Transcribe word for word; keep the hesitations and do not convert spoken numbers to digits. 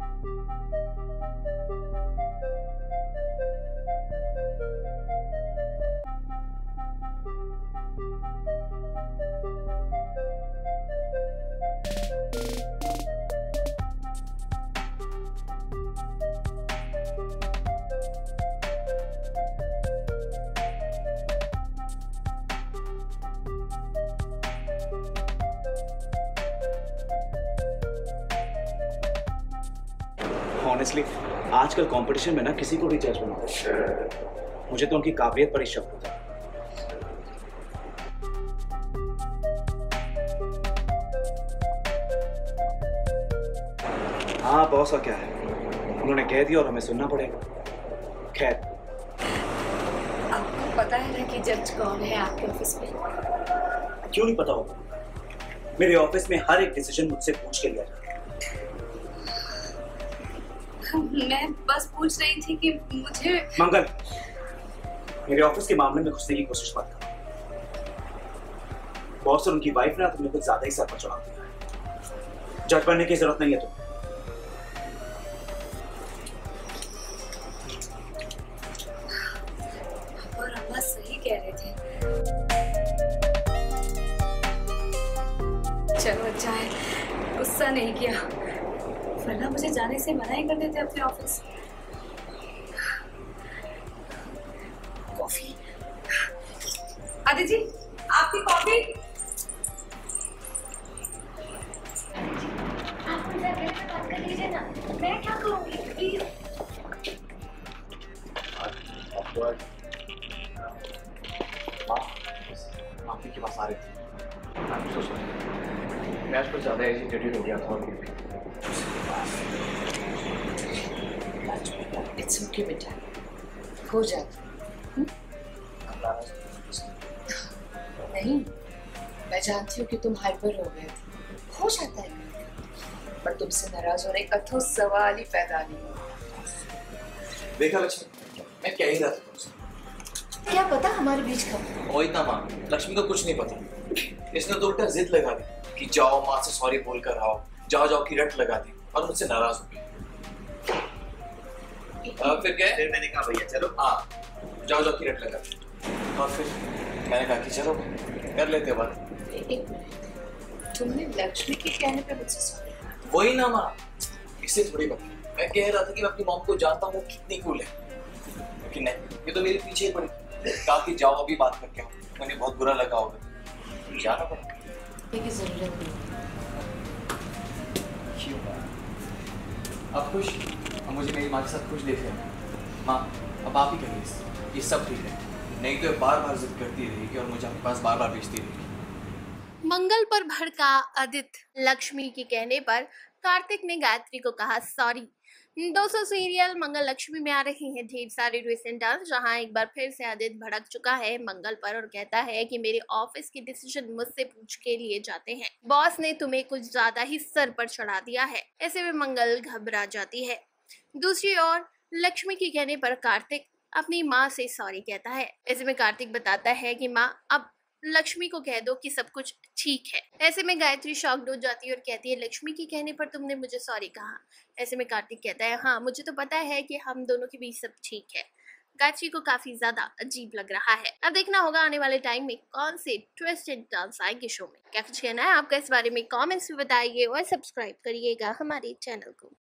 Honestly आजकल competition में ना किसी को भी जज बनाओ, मुझे तो उनकी काबिलियत पर ही शक होता है। हाँ बॉस का क्या है, उन्होंने कह दिया और हमें सुनना पड़ेगा। खैर आपको पता है ना कि जज कौन है आपके ऑफिस में? क्यों नहीं पता होगा, मेरे ऑफिस में हर एक डिसीजन मुझसे पूछ के लिया जाता है। मैं बस पूछ रही थी कि मुझे मंगल, मेरे ऑफिस के मामले में घुसने की कोशिश मत कर। बॉस और उनकी वाइफ ने तुमने कुछ ज्यादा ही सर पर चढ़ा दिया है। जज बनने की जरूरत नहीं है तुम्हें। और अम्मा सही कह रहे थे। चलो अच्छा है गुस्सा नहीं किया, वरना मुझे जाने से मना ही कर देते अपने ऑफिस। कॉफी आदि जी, आपकी कॉफी। आप उनसे अकेले में बात कर लीजिए ना, मैं क्या करूँगी प्लीज। आपके के पास आ रहे थे, मैं आज कुछ ज़्यादा एजिटेटेड हो गया था। इट्स ओके बेटा, हो जाता। नहीं, मैं जानती हूँ कि तुम हाइपर हो गए थे, हो जाता है, पर तुमसे नाराज होने का तो सवाल ही पैदा नहीं हुआ। देखा लक्ष्मी, मैं क्या ही रहा था तुमसे। क्या पता हमारे बीच का। ओ इतना माँ, लक्ष्मी को कुछ नहीं पता। इसने तो उल्टा जिद लगा दी कि जाओ माँ से सॉरी बोल कर आओ, जाओ जाओ की रट लगा दी और मुझसे नाराज हो गई। फिर क्या? फिर मैंने कहा भैया चलो, हाँ जाओ जाओ की रट लगा दी। और फिर मैंने कहा कि चलो कर लेते बात। एक तुमने लक्ष्मी के कहने पे मुझसे सॉरी? वही ना माँ, इससे थोड़ी बात। मैं कह रहा था कि मैं अपनी मॉम को जानता हूँ वो कितनी कूल है, लेकिन नहीं, ये तो मेरे पीछे पड़ी। कहा कि जाओ अभी बात करके आओ, मुझे बहुत बुरा लगा होगा, जाना पड़ा। की जरूरत नहीं। क्यों अब खुश? अब मुझे मेरी माँ के साथ खुश देख रहे हैं। माँ अब आप ही करिए, ये सब ठीक है, नहीं तो बार बार जिद करती रहेगी और मुझे आपके पास बार बार भेजती रहेगी। मंगल पर भड़का आदित्य। लक्ष्मी के कहने पर कार्तिक ने गायत्री को कहा सॉरी। दोस्तों सीरियल मंगल लक्ष्मी में आ रही हैं ढेर सारे रिसेंट डांस, जहां एक बार फिर से आदित्य भड़क चुका है मंगल पर और कहता है कि मेरे ऑफिस के डिसीजन मुझसे पूछ के लिए जाते हैं, बॉस ने तुम्हें कुछ ज्यादा ही सर पर चढ़ा दिया है। ऐसे में मंगल घबरा जाती है। दूसरी ओर लक्ष्मी के कहने पर कार्तिक अपनी माँ से सॉरी कहता है। ऐसे में कार्तिक बताता है कि माँ अब लक्ष्मी को कह दो कि सब कुछ ठीक है। ऐसे में गायत्री शॉक्ड हो जाती है और कहती है लक्ष्मी के कहने पर तुमने मुझे सॉरी कहा। ऐसे में कार्तिक कहता है हाँ मुझे तो पता है कि हम दोनों के बीच सब ठीक है। गायत्री को काफी ज्यादा अजीब लग रहा है। अब देखना होगा आने वाले टाइम में कौन से ट्विस्टेड डांस आएंगे शो में। क्या कुछ कहना है आपका इस बारे में कमेंट्स में बताइए और सब्सक्राइब करिएगा हमारे चैनल को।